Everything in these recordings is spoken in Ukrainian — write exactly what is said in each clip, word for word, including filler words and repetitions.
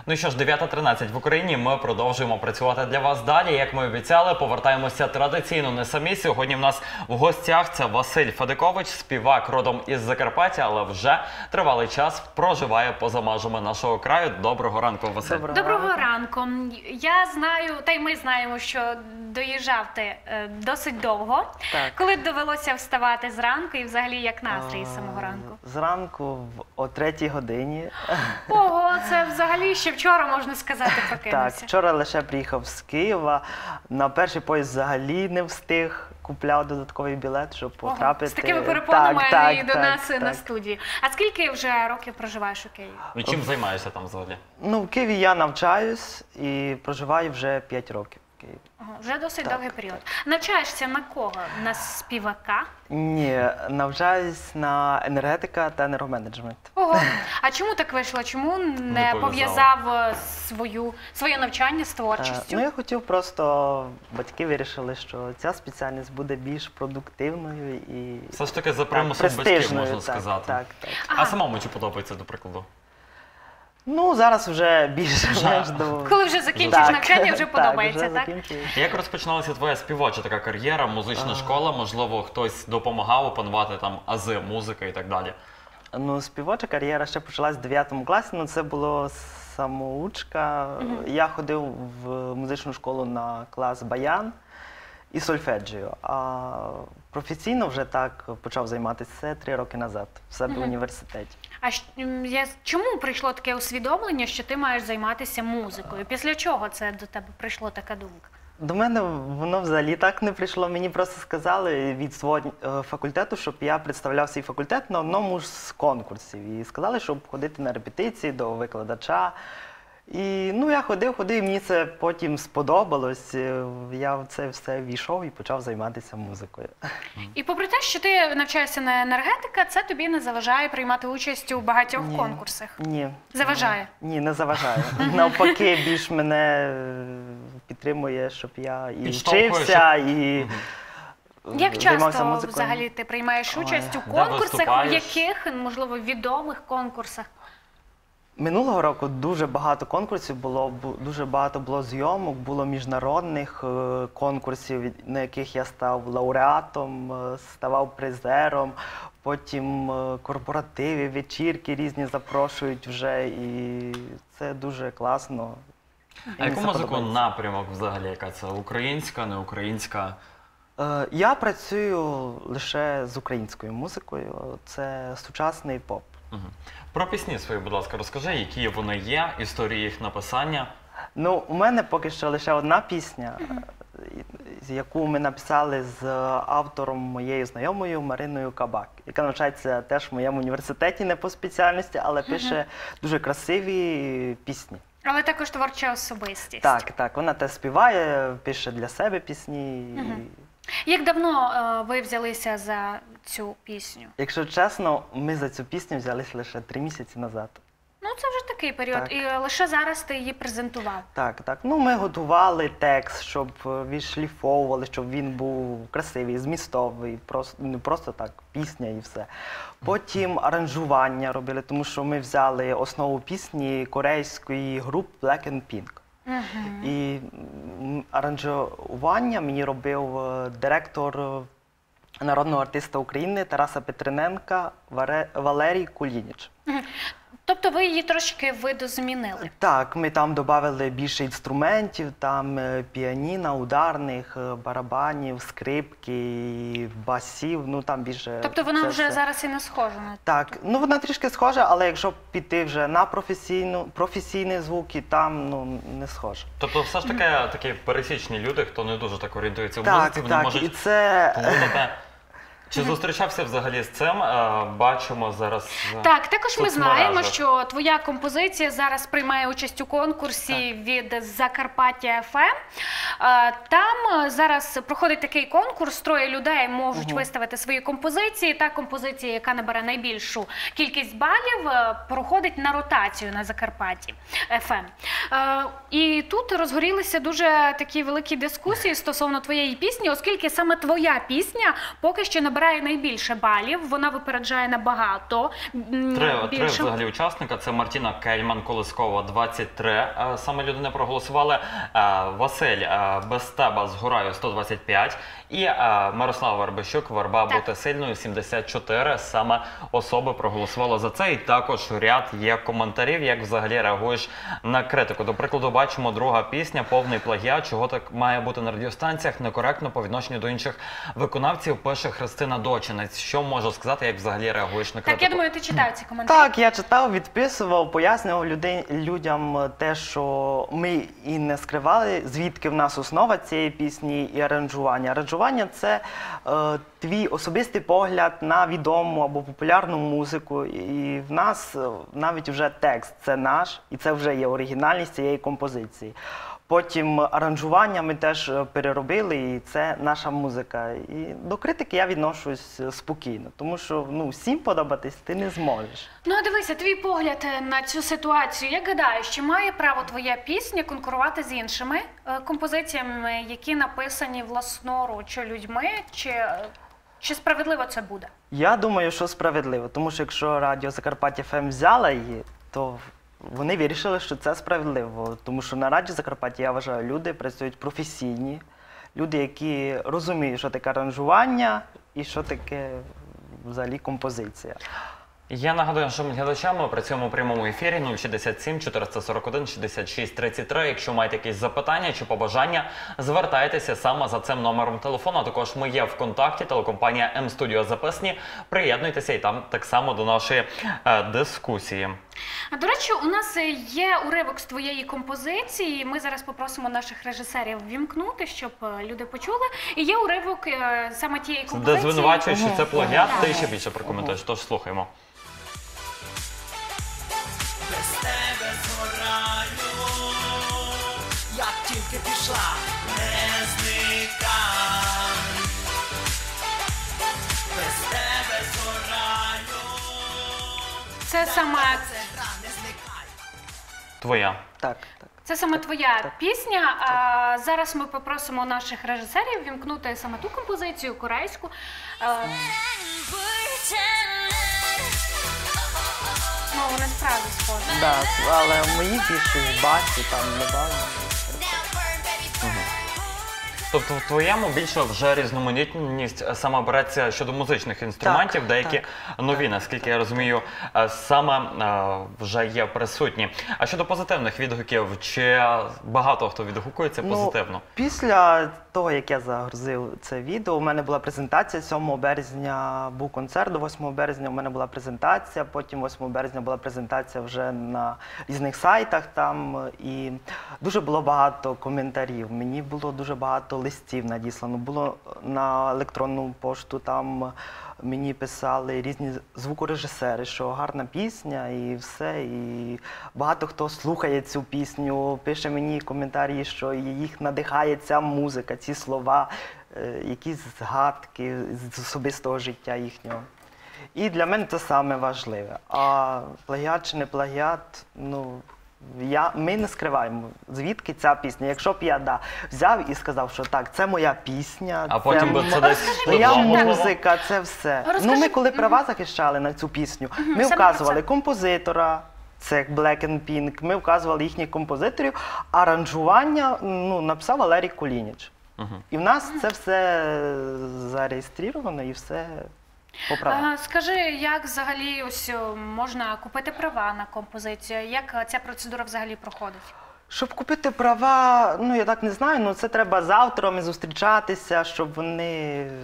Ну що ж, дев'ята тринадцять в Україні, ми продовжуємо працювати для вас далі. Як ми обіцяли, повертаємося традиційно не самі. Сьогодні в нас в гостях це Василь Федикович, співак родом із Закарпаття, але вже тривалий час проживає поза межами нашого краю. Доброго ранку, Василь. Доброго, Доброго ранку. Я знаю, та й ми знаємо, що доїжджав ти е, досить довго. Так. Коли довелося вставати зранку і взагалі як настрій з самого ранку? Зранку в, о третій годині. Ого, це взагалі ще вчора, можна сказати, прокинувся. Так, вчора лише приїхав з Києва, на перший поїзд взагалі не встиг, купляв додатковий білет, щоб потрапити. Ого, з такими перепонами так, так, і до так, нас так. на студії. А скільки вже років проживаєш у Києві? І чим займаєшся там взагалі? Ну, в Києві я навчаюсь і проживаю вже п'ять років в Києві. Ага, вже досить Так. довгий період. Навчаєшся на кого? На співака? Ні, навчаюсь на енергетика та енергоменеджмент. Ого. А чому так вийшло? Чому не пов'язав. пов'язав свою, своє навчання з Е, творчістю? Ну, я хотів просто, батьки вирішили, що ця спеціальність буде більш продуктивною і Все ж таки за так, примусом батьків, престижною, можна так, сказати. Так, так. А самому чи подобається, до прикладу? Ну, зараз вже більше-менш до... Коли вже закінчиш Так, навчання, вже подобається, так? так? Вже закінчую. Як розпочиналася твоя співоча така кар'єра, музична школа? Можливо, хтось допомагав опанувати там ази музики і так далі? Ну, співоча кар'єра ще почалась в дев'ятому класі, ну це було самоучка. Я ходив в музичну школу на клас баян і сольфеджіо, а професійно вже так почав займатися це три роки назад, в себе в університеті. А щ- м, я- чому прийшло таке усвідомлення, що ти маєш займатися музикою? Після чого це до тебе прийшла така думка? До мене воно взагалі так не прийшло. Мені просто сказали від свого е, факультету, щоб я представляв свій факультет на одному з конкурсів. І сказали, щоб ходити на репетиції до викладача. І ну, я ходив, ходив, і мені це потім сподобалось. Е, Я в це все війшов і почав займатися музикою. І попри те, що ти навчаєшся на енергетика, це тобі не заважає приймати участь у багатьох Ні. конкурсах? Ні. Заважає? Ні, не заважає. Навпаки, більш мене е, підтримує, щоб я і Підштовхує, вчився, і Як займався часто музикою. взагалі ти приймаєш участь у де конкурсах, у виступаєш? яких, можливо, відомих конкурсах? Минулого року дуже багато конкурсів було, бу- дуже багато було зйомок, було міжнародних е, конкурсів, від- на яких я став лауреатом, е, ставав призером, потім е, корпоративи, вечірки різні запрошують вже, і це дуже класно. А Мені яку це музику подобається. напрямок взагалі? Яка це? Українська, не українська? Е, Я працюю лише з українською музикою, це сучасний поп. Мгм. Про пісні свої, будь ласка, розкажи, які вони є, історії їх написання. Ну, у мене поки що лише одна пісня, з яку ми написали з автором моєю знайомою Мариною Кабак, яка навчається теж в моєму університеті, не по спеціальності, але пише дуже красиві пісні. Але також творча особистість. Так, так, вона теж співає, пише для себе пісні. І, Як давно е, ви взялися за цю пісню? якщо чесно, ми за цю пісню взялись лише три місяці назад. Ну, це вже такий період. Так. І е, лише зараз ти її презентував. Так, так. Ну, ми готували текст, щоб е, відшліфовували, щоб він був красивий, змістовий, просто, не просто так, пісня і все. Потім аранжування робили, тому що ми взяли основу пісні корейської групи Black and Pink. І м, аранжування мені робив е, директор е, народного артиста України Тараса Петриненка Варе- Валерій Кулініч. Тобто ви її трошки видозмінили. Так, ми там додали більше інструментів, там е, піаніно, ударних, е, барабанів, скрипки, басів, ну там більше. Тобто вона це вже все. зараз і не схожа на Так, ну вона трішки схожа, але якщо піти вже на професійну, професійні звуки, там ну не схожа. Тобто все ж таки такі пересічні люди, хто не дуже так орієнтується в Так, музиці, вони так, можуть і це плутати. Чи зустрічався взагалі з цим? Е, Бачимо зараз. е, Так, також ми знаємо, соцмережах. що твоя композиція зараз приймає участь у конкурсі від Закарпаття еф ем. Е, Там е, зараз проходить такий конкурс, троє людей можуть виставити свої композиції. Та композиція, яка набере найбільшу кількість балів, е, проходить на ротацію на Закарпатті еф ем. Е, І тут розгорілися дуже такі великі дискусії стосовно твоєї пісні, оскільки саме твоя пісня поки що набирає набирає найбільше балів, вона випереджає набагато м, Три, три більше. взагалі учасника. Це Мартіна Кельман-Колискова, двадцять три е, саме людини проголосували. Е, Василь е, Без тебе згораю, сто двадцять п'ять. І е, Мирослава Вербищук, Верба Так. бути сильною, сімдесят чотири саме особи проголосували за це. І також ряд є коментарів, як взагалі реагуєш на критику. До прикладу, бачимо друга пісня, повний плагіат, чого так має бути на радіостанціях, некоректно по відношенню до інших виконавців, пише Христина Дочинець. Що можу сказати, як взагалі реагуєш на критику? Так, я думаю, ти читав ці коментарі. Так, я читав, відписував, пояснював людей, людям те, що ми і не скривали, звідки в нас основа цієї пісні і аранжування. Аранжування – це е, твій особистий погляд на відому або популярну музику. І в нас е, навіть вже текст – це наш, і це вже є оригінальність цієї композиції. Потім аранжування ми теж е, переробили, і це наша музика. І до критики я відношусь е, спокійно, тому що ну, всім подобатись ти не зможеш. Ну, а дивися, твій погляд е, на цю ситуацію. Як гадаєш, чи має право твоя пісня конкурувати з іншими е, композиціями, які написані власноруч людьми, чи, е, чи справедливо це буде? Я думаю, що справедливо, тому що якщо Радіо Закарпаття еф ем взяла її, то вони вирішили, що це справедливо. Тому що на Радіо Закарпаття, я вважаю, люди працюють професійні, люди, які розуміють, що таке аранжування і що таке взагалі композиція. Я нагадую нашим глядачам, ми працюємо у прямому ефірі нуль шістдесят сім чотириста сорок один шістдесят шість тридцять три. Якщо маєте якісь запитання чи побажання, звертайтеся саме за цим номером телефону. А також ми є в контакті, телекомпанія М-Студіо Записні. Приєднуйтеся і там так само до нашої е, дискусії. А, до речі, у нас е, є уривок з твоєї композиції. Ми зараз попросимо наших режисерів ввімкнути, щоб е, люди почули. І є уривок е, саме тієї Де композиції. звинувачуєш, що це плагіат, Так. ти ще більше прокоментуєш, тож слухаємо. Без тебе згораю, як тільки пішла, не зникай. Без тебе згораю, Це саме, це гра, не зникай. Твоя. Так, так. це саме твоя пісня. А зараз ми попросимо наших режисерів ввімкнути саме ту композицію, корейську. Е, Ну, вони справді схожі. Да, але в моїх більше басі там не бавлю. Тобто в твоєму більше вже різноманітність саме береться щодо музичних інструментів, Так, деякі так, нові, наскільки я розумію, е, саме е, вже є присутні. А щодо позитивних відгуків, чи багато хто відгукується позитивно? Ну, після того, як я загрузив це відео, у мене була презентація, сьомого березня був концерт, до восьмого березня у мене була презентація, потім восьмого березня була презентація вже на різних сайтах там, і дуже було багато коментарів, мені було дуже багато листів надіслано, було на електронну пошту, там мені писали різні звукорежисери, що гарна пісня і все, і багато хто слухає цю пісню, пише мені коментарі, що їх надихає ця музика, ці слова, е, якісь згадки з особистого життя їхнього. І для мене це саме важливе. А плагіат чи не плагіат, ну, я, ми не скриваємо, звідки ця пісня. Якщо б я да, взяв і сказав, що так, це моя пісня, А потім би це десь моя впливало, можливо? музика, це все. Розкажи- Ну, ми коли права захищали на цю пісню, ми саме про вказували це. композитора, це Black and Pink, ми вказували їхніх композиторів, аранжування ну, написав Валерій Кулініч. Мгм. І в нас це все зареєстровано і все по правах. Е, Скажи, як взагалі ось о, можна купити права на композицію? Як е, ця процедура взагалі проходить? Щоб купити права, ну я так не знаю, ну це треба з авторами зустрічатися, щоб вони е,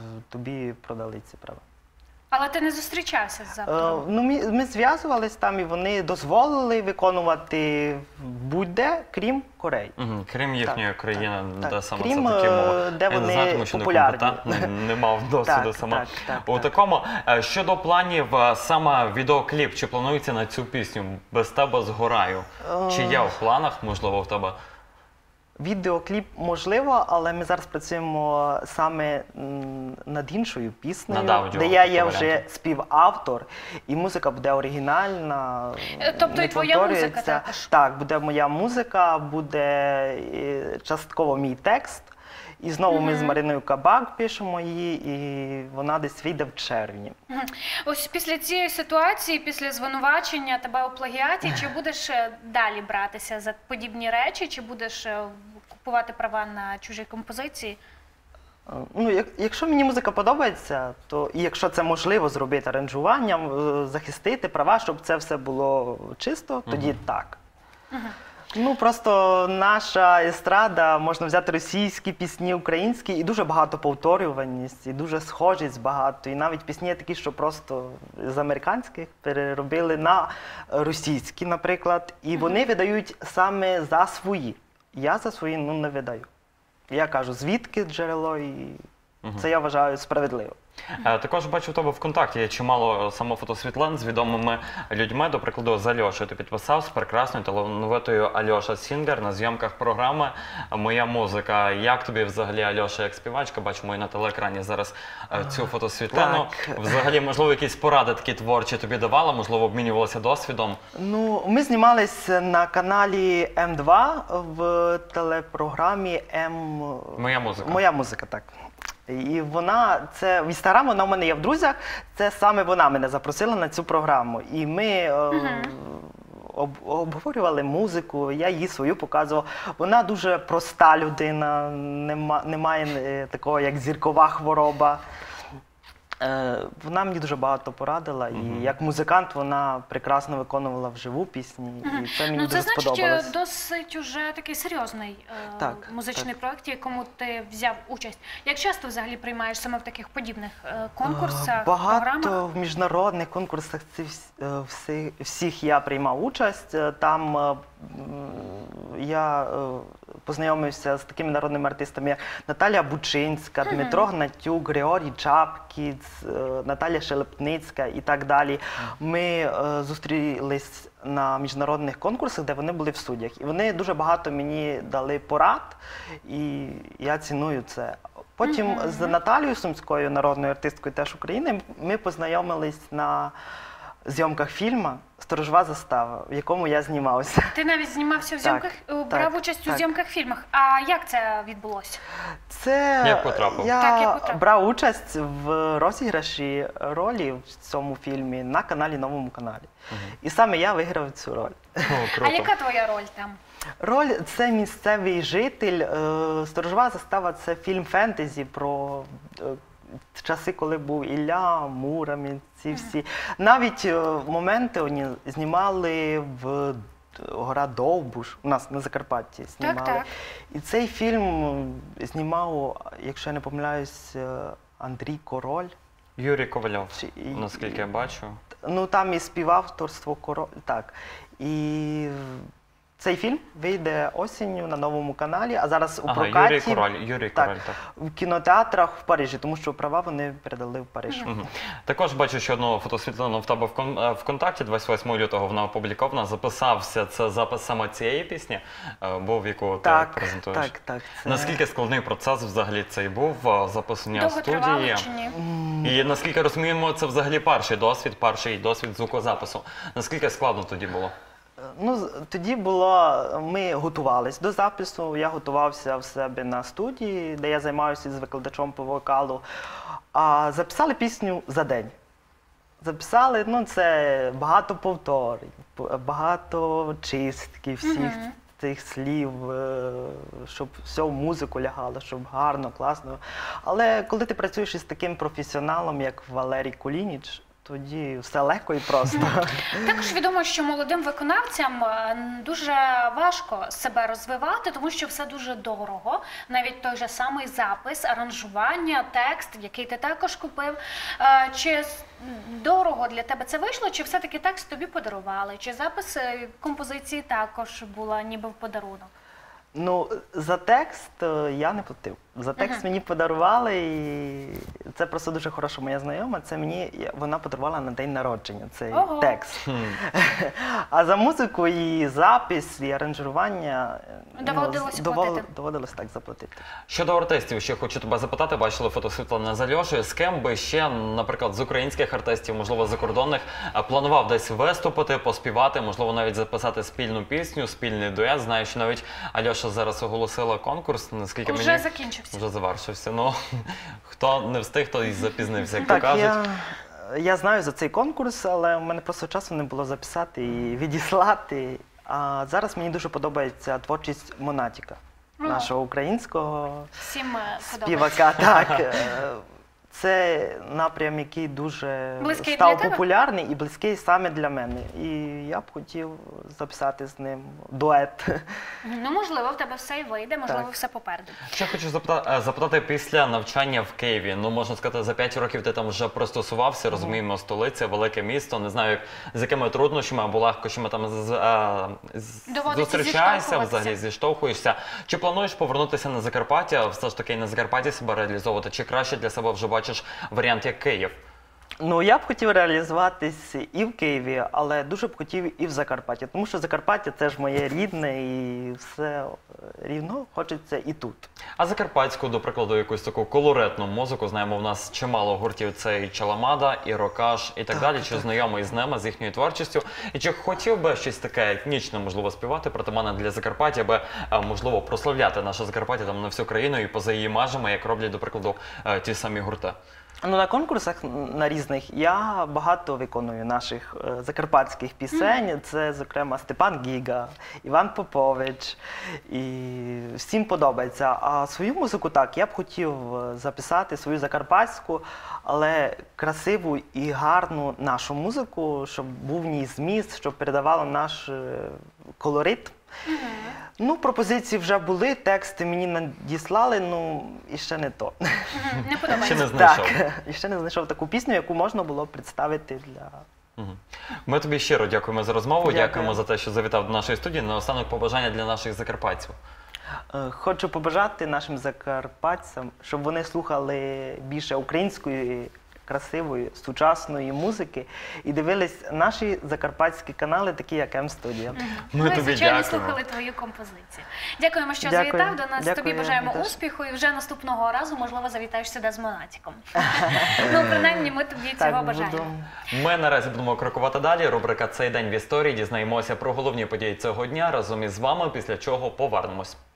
тобі продали ці права. Але ти не зустрічався з Е, автором? ну, ми, ми зв'язувались там і вони дозволили виконувати будь-де, крім Кореї. Мгм. Крім їхньої Так, країни, так, де так. саме Крім, це таке е, мова. де Я не вони знаю, тому що популярні. некомпетентний, не мав досвіду Так, саме так, так, у так. такому. Е, Щодо планів, е, саме відеокліп, чи планується на цю пісню «Без тебе згораю»? Чи є в планах, можливо, в тебе? Відеокліп можливо, але ми зараз працюємо саме м, над іншою піснею, Над аудіо, де я є тобто вже варіантом. співавтор, і музика буде оригінальна. Е, тобто не і твоя повторюється. музика також? Так, буде моя музика, буде е, частково мій текст. І знову ми з Мариною Кабак пишемо її, і вона десь вийде в червні. Мгм. Ось після цієї ситуації, після звинувачення тебе у плагіаті, чи будеш е, далі братися за подібні речі, чи будеш е, купувати права на чужі композиції? Е, Ну, як, якщо мені музика подобається, то і якщо це можливо зробити аранжуванням, е, захистити права, щоб це все було чисто, тоді так. Ну, просто наша естрада, можна взяти російські пісні, українські, і дуже багато повторюваність, і дуже схожість багато. І навіть пісні є такі, що просто з американських переробили на російські, наприклад. І вони видають саме за свої. Я за свої, ну, не видаю. Я кажу, звідки джерело, і це я вважаю справедливо. Е, Також бачу в тебе ВКонтакті є чимало самофотосвітлин з відомими людьми. До прикладу, з Альошею ти підписав з прекрасною талановитою Альоша Сінгер на зйомках програми «Моя музика». Як тобі взагалі Альоша як співачка? Бачимо і на телеекрані зараз е, цю фотосвітлину. Так. Взагалі, можливо, якісь поради такі творчі тобі давала, можливо, обмінювалася досвідом? Ну, ми знімались на каналі М два в телепрограмі М... «Моя музика». Моя музика, так. І вона, це в інстаграм, вона в мене є в друзях, це саме вона мене запросила на цю програму. І ми е, об, обговорювали музику, я їй свою показував. Вона дуже проста людина, нема, немає е, такого, як зіркова хвороба. Е, Вона мені дуже багато порадила, і як музикант вона прекрасно виконувала вживу пісні, і це мені Ну, дуже це значить сподобалось. е, досить уже такий серйозний е, Так, музичний так. проєкт, в якому ти взяв участь. Як часто взагалі приймаєш саме в таких подібних е, конкурсах, програмах? Багато в міжнародних конкурсах ці вс- е, всі- всіх я приймав участь. Е, Там е, м, я е, познайомився з такими народними артистами, як Наталія Бучинська, Дмитро Гнатюк, Григорій Чапкіц, е, Наталія Шелепницька і так далі. Ми е, зустрілись на міжнародних конкурсах, де вони були в суддях. І вони дуже багато мені дали порад, і я ціную це. Потім з Наталією Сумською, народною артисткою теж України, ми познайомились на зйомках фільму «Сторожова застава», в якому я знімався. Ти навіть знімався в Так, зйомках, е, брав так, участь у так. зйомках фільмах. А як це відбулося? Це Як потрапив? я Так, як потрапив. брав участь в розіграші ролі в цьому фільмі на каналі, новому каналі. І саме я виграв цю роль. О, А круто. яка твоя роль там? Роль – це місцевий житель. е, «Сторожова застава» – це фільм фентезі про е, часи, коли був Ілля Муромець, ці всі. Навіть е, моменти вони знімали в гора Довбуш, у нас на Закарпатті знімали. так. І цей фільм знімав, якщо я не помиляюсь, е, Андрій Король. Юрій Ковальов, Чи- і- наскільки я бачу. Ну там і співавторство Король. Так. І цей фільм вийде осінню на новому каналі, а зараз у Ага, прокаті. Юрій Король, Юрій так, Король, так. в кінотеатрах в Парижі, тому що права вони передали в Париж. Мгм. Також бачу ще одну фотосвітлину в тебе в кон- е, ВКонтакті, двадцять восьмого лютого вона опублікована. Записався, це запис саме цієї пісні, е, був, яку ти Так, презентуєш. так, так. Це... Наскільки складний процес взагалі цей був, е, записання Довго тривало студії? чи ні? І наскільки розуміємо, це взагалі перший досвід, перший досвід звукозапису. Наскільки складно тоді було? Ну, з- тоді було, ми готувались до запису, я готувався в себе на студії, де я займаюся з викладачом по вокалу, а записали пісню за день. Записали, ну це багато повторень, п- багато чистки всіх цих слів, е, щоб все в музику лягало, щоб гарно, класно. Але коли ти працюєш із таким професіоналом, як Валерій Кулініч, тоді все легко і просто. Також відомо, що молодим виконавцям е, дуже важко себе розвивати, тому що все дуже дорого. Навіть той же самий запис, аранжування, текст, який ти також купив. Е, Чи с- дорого для тебе це вийшло, чи все-таки текст тобі подарували? Чи запис е, композиції також була ніби в подарунок? Ну, за текст е, я не платив. За текст мені подарували, і це просто дуже хороша моя знайома. Це мені я- вона подарувала на день народження цей Ого. текст. А за музику і запис, і аранжування е, Доводилось ну, платити. доводилось так заплатити. Щодо артистів, ще хочу тебе запитати, бачили фотосвітлини з Альошею. З ким би ще, наприклад, з українських артистів, можливо, закордонних, е, планував десь виступити, поспівати, можливо, навіть записати спільну пісню, спільний дует. Знаю, що навіть Альоша зараз оголосила конкурс, наскільки Уже мені... закінчився. завершився. Вже завершився. Ну, хто не встиг, той і запізнився, як то Так, кажуть. я, я знаю за цей конкурс, але у мене просто часу не було записати і відіслати. А зараз мені дуже подобається творчість Монатіка, О. нашого українського Всім е, подобається. співака. Так, е, це напрям, який дуже Близький став для тебе? популярний і близький саме для мене. І я б хотів записати з ним дует. Ну, можливо, в тебе все і вийде, можливо, Так. все попереду. Ще хочу запитати, запитати після навчання в Києві. Ну, можна сказати, за п'ять років ти там вже пристосувався, розуміємо, столиця, велике місто. Не знаю, як, з якими труднощами або легкощами там з, а, з, Доводиться зустрічаєшся, зіштовхуватися. взагалі зіштовхуєшся. Чи плануєш повернутися на Закарпаття, все ж таки на Закарпатті себе реалізовувати? Чи краще для себе вже бачиш варіант як Київ? Ну, я б хотів реалізуватись і в Києві, але дуже б хотів і в Закарпатті, тому що Закарпаття це ж моє рідне і все рівно хочеться і тут. А закарпатську, до прикладу, якусь таку колоритну музику, знаємо, в нас чимало гуртів, це і Чаламада, і Рокаш, і так, далі. Чи знайомий з ними, з їхньою творчістю? І чи хотів би щось таке етнічне, можливо, співати, притаманне для Закарпаття, аби, е, можливо, прославляти наше Закарпаття там на всю країну і поза її межами, як роблять, до прикладу, е, ті самі гурти? Ну, на конкурсах на різних я багато виконую наших е, закарпатських пісень. Це, зокрема, Степан Гіга, Іван Попович. І всім подобається. А свою музику так, я б хотів е, записати свою закарпатську, але красиву і гарну нашу музику, щоб був в ній зміст, щоб передавало наш е, колорит. Ну, пропозиції вже були, тексти мені надіслали, ну, і ще не то. Мгм, Не Ще подобається. не знайшов. Так, і ще не знайшов таку пісню, яку можна було представити для... Мгм. Ми тобі щиро дякуємо за розмову, Дякую. дякуємо за те, що завітав до нашої студії. Наостанок побажання для наших закарпатців. Е, Хочу побажати нашим закарпатцям, щоб вони слухали більше української, красивої, сучасної музики і дивились наші закарпатські канали, такі як М-студія. Ми Ми, тобі звичайно, дякуємо. слухали твою композицію. Дякуємо, що Дякую. завітав до нас. Дякую, Тобі бажаємо теж. успіху і вже наступного разу, можливо, завітаєш сюди з Монатіком. Ну, принаймні, ми тобі цього Так, бажаємо. буду. Ми наразі будемо крокувати далі. Рубрика «Цей день в історії». Дізнаємося про головні події цього дня разом із вами, після чого повернемось.